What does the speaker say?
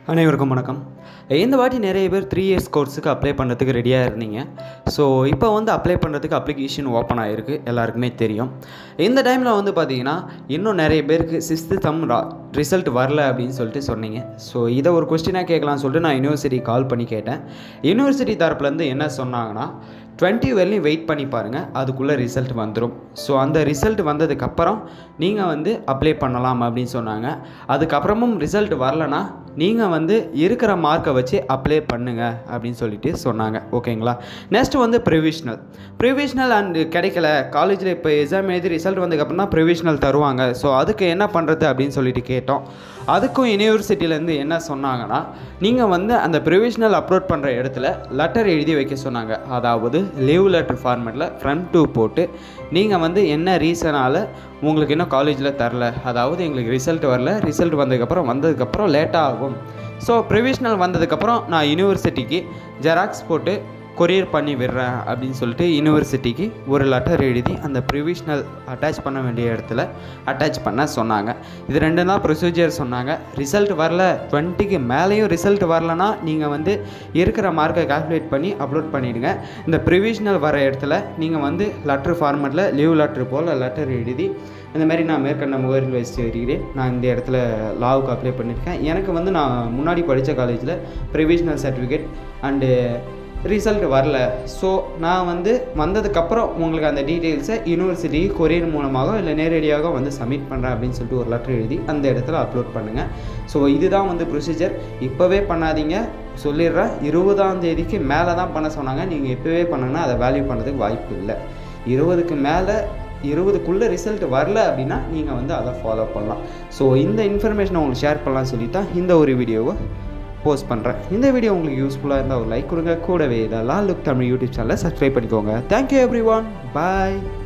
அனைவருக்கும் வணக்கம். இந்த வாட்டி நிறைய பேர் 3 இயர்ஸ் கோர்ஸுக்கு அப்ளை பண்ணுறதுக்கு ரெடியாக இருந்தீங்க. ஸோ இப்போ அப்ளை பண்ணுறதுக்கு அப்ளிகேஷன் ஓப்பன் ஆகிருக்கு, எல்லாருக்குமே தெரியும். இந்த டைமில் பார்த்தீங்கன்னா இன்னும் நிறைய பேருக்கு 6th தம் ரிசல்ட் வரல அப்படின்னு சொல்லிட்டு சொன்னீங்க. ஸோ இதை ஒரு கொஸ்டினாக கேட்கலான்னு சொல்லிட்டு நான் யூனிவர்சிட்டி கால் பண்ணி கேட்டேன். யூனிவர்சிட்டி தரப்புலேருந்து என்ன சொன்னாங்கன்னா 20 வரையும் வெயிட் பண்ணி பாருங்கள், அதுக்குள்ளே ரிசல்ட் வந்துடும். ஸோ அந்த ரிசல்ட் வந்ததுக்கப்புறம் நீங்கள் அப்ளை பண்ணலாம் அப்படின்னு சொன்னாங்க. அதுக்கப்புறமும் ரிசல்ட் வரலனா நீங்கள் இருக்கிற மார்க்கை வச்சு அப்ளை பண்ணுங்கள் அப்படின்னு சொல்லிட்டு சொன்னாங்க. ஓகேங்களா? நெக்ஸ்ட் ப்ரிவிஷ்னல் அண்ட் கிடைக்கல, காலேஜில் இப்போ எக்ஸாம் எழுதி ரிசல்ட் வந்ததுக்கப்புறம் தான் ப்ரிவிஷ்னல் தருவாங்க. ஸோ அதுக்கு என்ன பண்ணுறது அப்படின்னு சொல்லிட்டு கேட்டோம். அதுக்கும் யூனிவர்சிட்டியிலேருந்து என்ன சொன்னாங்கன்னா நீங்கள் அந்த ப்ரிவிஷ்னல் அப்லோட் பண்ணுற இடத்துல லெட்டர் எழுதி வைக்க சொன்னாங்க. அதாவது லீவ் லெட்டர் ஃபார்மேட்டில் ஃப்ரண்ட் டூ போட்டு நீங்கள் என்ன ரீசனால் உங்களுக்கு இன்னும் காலேஜில் தரல, அதாவது எங்களுக்கு ரிசல்ட் வரல, ரிசல்ட் வந்ததுக்கப்புறம் லேட்டாக ஆகும். ஸோ ப்ரிவிஷ்னல் வந்ததுக்கப்புறம் நான் யூனிவர்சிட்டிக்கு ஜெராக்ஸ் போட்டு கொரியர் பண்ணி விடுறேன் அப்படின்னு சொல்லிட்டு யூனிவர்சிட்டிக்கு ஒரு லெட்டர் எழுதி அந்த ப்ரிவிஷ்னல் அட்டாச் பண்ண வேண்டிய இடத்துல அட்டாச் பண்ண சொன்னாங்க. இது ரெண்டு தான் ப்ரொசீஜர் சொன்னாங்க. ரிசல்ட் வரல, 20க்கு மேலேயும் ரிசல்ட் வரலனா நீங்கள் இருக்கிற மார்க்கை கால்குலேட் பண்ணி அப்லோட் பண்ணிவிடுங்க. இந்த ப்ரிவிஷ்னல் வர இடத்துல நீங்கள் லெட்டர் ஃபார்மேட்டில் லீவ் லெட்டர் போல் லெட்டர் எழுதி இந்த மாதிரி நான் மேற்கண்ட முகவரியில் வச்சு வருகிறேன், நான் இந்த இடத்துல லாவுக்கு அப்ளை பண்ணியிருக்கேன், எனக்கு நான் முன்னாடி படித்த காலேஜில் ப்ரிவிஷ்னல் சர்டிஃபிகேட் அண்டு ரிசல்ட் வரல. ஸோ நான் வந்ததுக்கப்புறம் உங்களுக்கு அந்த டீட்டெயில்ஸை யூனிவர்சிட்டிக்கு கொரியர் மூலமாக இல்லை நேரடியாக சப்மிட் பண்ணுறேன் அப்படின்னு சொல்லிட்டு ஒரு லெட்டர் எழுதி அந்த இடத்துல அப்லோட் பண்ணுங்கள். ஸோ இதுதான் ப்ரொசீஜர். இப்போவே பண்ணாதீங்க, சொல்லிடுறேன். 20ஆம் தேதிக்கு மேலே தான் பண்ண சொன்னாங்க. நீங்கள் இப்போவே பண்ணுங்கன்னா அதை வேல்யூ பண்ணுறதுக்கு வாய்ப்பு இல்லை. 20க்கு மேலே 20க்குள்ளே ரிசல்ட் வரல அப்படின்னா நீங்கள் அதை ஃபாலோ பண்ணலாம். ஸோ இந்த இன்ஃபர்மேஷனை உங்களுக்கு ஷேர் பண்ணலாம்னு சொல்லி தான் இந்த ஒரு வீடியோவை போஸ்ட் பண்ணுறேன். இந்த வீடியோ உங்களுக்கு யூஸ்ஃபுல்லாக இருந்தால் ஒரு லைக் கொடுங்க. கூடவே இதெல்லாம் லுக் தமிழ் யூடியூப் சேனலை சப்ஸ்கிரைப் பண்ணிக்கோங்க. Thank you everyone. பாய்.